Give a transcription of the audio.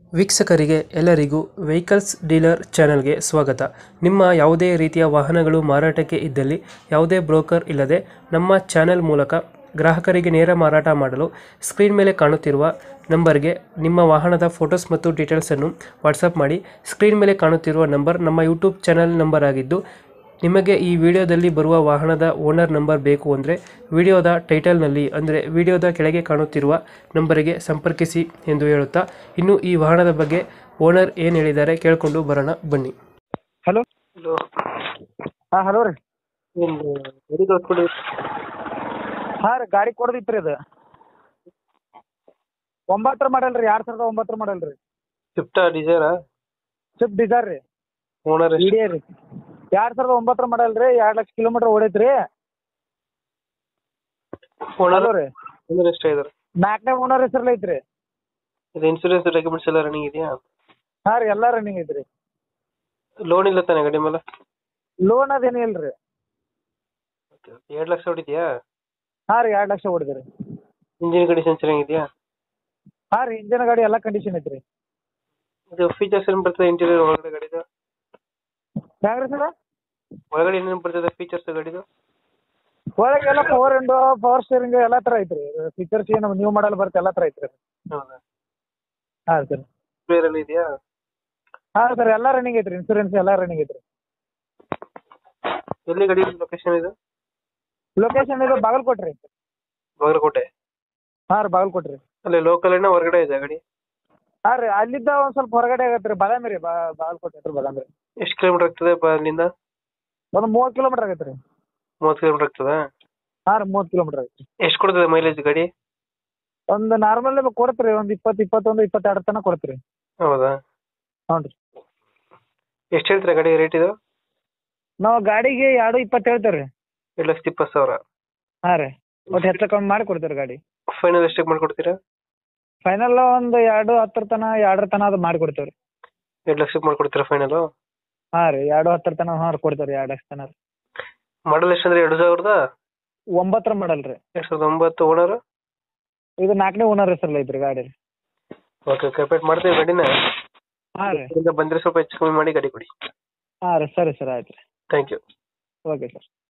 ವೀಕ್ಷಕರಿಗೆ ಎಲ್ಲರಿಗೂ vehicles dealer ಚಾನೆಲ್ಗೆ ಸ್ವಾಗತ. ನಿಮ್ಮ ಯಾವುದೇ ರೀತಿಯ ವಾಹನಗಳು ಮಾರಾಟಕ್ಕೆ ಇದ್ದಲ್ಲಿ ಯಾವುದೇ ಬ್ರೋಕರ್ ಇಲ್ಲದೆ ನಮ್ಮ ಚಾನೆಲ್ ಮೂಲಕ ಗ್ರಾಹಕರಿಗೆ ನೇರ ಮಾರಾಟ ಮಾಡಲು ಸ್ಕ್ರೀನ್ ಮೇಲೆ ಕಾಣುತ್ತಿರುವ ನಂಬರ್ಗೆ ನಿಮ್ಮ ವಾಹನದ ಫೋಟೋಸ್ ಮತ್ತು ಡೀಟೇಲ್ಸನ್ನು ವಾಟ್ಸಪ್ ಮಾಡಿ. ಸ್ಕ್ರೀನ್ ಮೇಲೆ ಕಾಣುತ್ತಿರುವ ನಂಬರ್ ನಮ್ಮ ಯೂಟ್ಯೂಬ್ ಚಾನೆಲ್ ನಂಬರ್ ಆಗಿದ್ದು, ನಿಮಗೆ ಈ ವಿಡಿಯೋದಲ್ಲಿ ಬರುವ ವಾಹನದ ಓನರ್ ನಂಬರ್ ಬೇಕು ಅಂದರೆ ವಿಡಿಯೋದ ಟೈಟಲ್ನಲ್ಲಿ ಅಂದರೆ ವಿಡಿಯೋದ ಕೆಳಗೆ ಕಾಣುತ್ತಿರುವ ನಂಬರಿಗೆ ಸಂಪರ್ಕಿಸಿ ಎಂದು ಹೇಳುತ್ತಾ, ಇನ್ನು ಈ ವಾಹನದ ಬಗ್ಗೆ ಓನರ್ ಏನು ಹೇಳಿದ್ದಾರೆ ಕೇಳಿಕೊಂಡು ಬರೋಣ ಬನ್ನಿ. ಹಲೋ ಹಲೋ, ಹಾಂ ಹಲೋ ರೀ. ಒಂದು ಗಾಡಿ ಕಳ್ಸ್ಕೊಡಿ. ಹಾಂ ರೀ, ಗಾಡಿ ಕೊಡೋದಿತ್ತು ರೀ. ಅದು 9 ಮಾಡಲ್ ರೀ, 2009 ಮಾಡಲ್ ರೀ. ಸ್ವಿಫ್ಟಾ ಡಿಸೈರಾ? ಸ್ವಿಫ್ಟ್ ಡಿಸೈರ್ ರೀ, ಓನರ್ ಇಡಿಯಾ ರೀ. 2009 ಮಾಡಲ್ ರೀ, 2 ಲಕ್ಷ ಕಿಲೋಮೀಟರ್ ಓಡೈತೆ ರೀ. ಹಲೋ ರೀ, ಓನರ್ ಎಷ್ಟಾಗಿದ್ದಾರೆ? 4ನೇ ಓನರ್ ಹೆಸರಲ್ಲಿ ಐತ್ರಿ. ಇದು ಇನ್ಸೂರೆನ್ಸ್ ಡಾಕ್ಯುಮೆಂಟ್ಸ್ ಎಲ್ಲ ರನ್ನಿಂಗ್ ಇದೆಯಾ? ಹಾಂ ರೀ, ಎಲ್ಲ ರನ್ನಿಂಗ್ ಐತ್ರಿ. ಲೋನ್ ಇಲ್ಲ ತಾನೆ ಗಾಡಿ ಮೇಲೆ? ಲೋನ್ ಅದೇನು ಇಲ್ಲ ರೀ. 2 ಲಕ್ಷ ಹೊಡಿದ್ಯಾ? ಹಾಂ ರೀ, 2 ಲಕ್ಷ ಹೊಡಿದೆ ರೀ. ಇಂಜಿನ್ ಕಂಡೀಷನ್ ಚೆನ್ನಾಗಿದೆಯಾ? ಹಾಂ ರೀ, ಇಂಜಿನ್ ಗಾಡಿ ಎಲ್ಲ ಕಂಡೀಷನ್ ಐತ್ರಿ. ಇದು ಫೀಚರ್ಸ್ ಏನು ಬರ್ತದೆ ಇಂಟೀರಿಯರ್ ಒಳಗಡೆ ಗಾಡಿದು? ಹ್ಯಾಂಗ ರೀ ಸರ? ಒಳಗಡೆ ಏನೇನು ಬರ್ತದೆ ಫೀಚರ್ಸ್ ಗಾಡಿದು? ಒಳಗೆಲ್ಲ ಪವರ್ ವಿಂಡೋ, ಪವರ್ ಸ್ಟೇರಿಂಗ್ ಎಲ್ಲ ಥರ ಐತ್ರಿ. ಫೀಚರ್ಸ್ ಏನು ನ್ಯೂ ಮಾಡಲ್ ಬರುತ್ತೆ ಎಲ್ಲ ಥರ ಐತ್ರಿ. ಹೌದಾ? ಹಾಂ ಸರ್. ಬೇರೆಲ್ಲ ಇದೆಯಾ? ಹಾಂ ಸರ್, ಎಲ್ಲ ರನ್ನಿಂಗ್ ಐತ್ರಿ. ಇನ್ಸೂರೆನ್ಸ್ ಎಲ್ಲ ರನ್ನಿಂಗ್ ಐತ್ರಿ. ಎಲ್ಲಿ ಗಾಡಿ ಲೊಕೇಶನ್ ಇದು? ಲೊಕೇಶನ್ ಇದು ಬಾಗಲಕೋಟೆ ರೀ. ಬಾಗಲಕೋಟೆ? ಹಾಂ ರೀ, ಬಾಗಲಕೋಟೆ ರೀ. ಅಲ್ಲಿ ಲೋಕಲ್ ಏನೋ ಹೊರಗಡೆ ಇದೆ ಗಾಡಿ? ಹಾಂ ರೀ, ಅಲ್ಲಿದ್ದ ಒಂದು ಸ್ವಲ್ಪ ಹೊರಗಡೆ ಆಗತ್ತೆ ರೀ. ಬಾದಾಮಿ ರೀ, ಬಾಗಲಕೋಟೆ ಹತ್ರ ಬಾದಾಮಿ ರೀ. ಎಷ್ಟು ಕಿಲೋಮೀಟರ್ ಆಗ್ತದೆ ಅಲ್ಲಿಂದ? ಒಂದು 30 ಕಿಲೋಮೀಟರ್ ಆಗತ್ತೆ ರೀ. 30 ಕಿಲೋಮೀಟರ್ ಆಗ್ತದಾ? ಹಾಂ ರೀ, 30 ಕಿಲೋಮೀಟರ್ ಆಗತ್ತೆ. ಎಷ್ಟು ಕೊಡ್ತದೆ ಮೈಲೇಜ್ ಗಾಡಿ? ಒಂದು ನಾರ್ಮಲ್ ಕೊಡುತ್ತೆ ರೀ, ಒಂದು 20, 21, 22 ತನಕ ಕೊಡುತ್ತೆ ರೀ. ಹೌದಾ? ಹ್ಞೂ ರೀ. ಎಷ್ಟು ಹೇಳ್ತೀರಾ ಗಾಡಿ ರೇಟ್ ಇದು? ನಾವು ಗಾಡಿಗೆ 2.20 ಹೇಳ್ತೇವೆ ರೀ. 2,20,000? ಹಾಂ ರೀ, ಒಟ್ಟು ಹೆಚ್ಚು ಕಮ್ಮಿ ಮಾಡಿ ಕೊಡ್ತೀವಿ ಗಾಡಿ. ಫೈನಲ್ ಎಷ್ಟಕ್ಕೆ ಮಾಡ್ಕೊಡ್ತೀರಾ? ಫೈನಲ್ ಒಂದು 2.10 ತನ 2 ತನ ಅದು ಮಾಡಿ ಕೊಡ್ತೇವೆ ರೀ. 2 ಲಕ್ಷಕ್ಕೆ ಮಾಡ್ಕೊಡ್ತೀರಾ ಫೈನಲು? ಹಾಂ ರೀ, 2.10 ತನ ಹಾಂ ಕೊಡ್ತೇವೆ ರೀ. 2 ಲಕ್ಷ ತನ ರೀ. ಮಾಡಲ್ ಎಷ್ಟು ಅಂದ್ರೆ 9 ಮಾಡಲ್ ರೀ. 2009 ಓನರ್? ಇದು 4ನೇ ಓನರ್ ಹೆಸರಲ್ಲಿ ಐತ್ರಿ ಗಾಡಿ ರೀ. ಓಕೆ, ಕಂಪ್ಲೀಟ್ ಮಾಡ್ತೀವಿ ಗಾಡಿನ. ಹಾಂ ರೀ. ಬಂದರೆ ಸ್ವಲ್ಪ ಹೆಚ್ಚು ಕಮ್ಮಿ ಮಾಡಿ ಗಾಡಿ ಕೊಡಿ. ಹಾಂ ರೀ, ಸರಿ ಸರ್, ಆಯ್ತು ರೀ. Thank you. Okay sir.